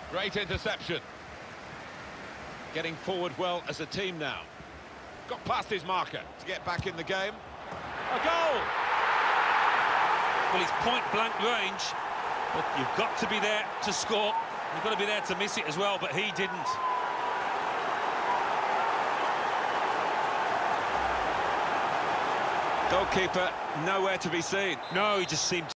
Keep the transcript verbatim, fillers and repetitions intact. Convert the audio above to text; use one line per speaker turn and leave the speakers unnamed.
Great interception. Getting forward well as a team now. Got past his marker to get back in the game. A goal!
Well, it's point-blank range, but you've got to be there to score. You've got to be there to miss it as well, but he didn't.
Goalkeeper nowhere to be seen.
No, he just seemed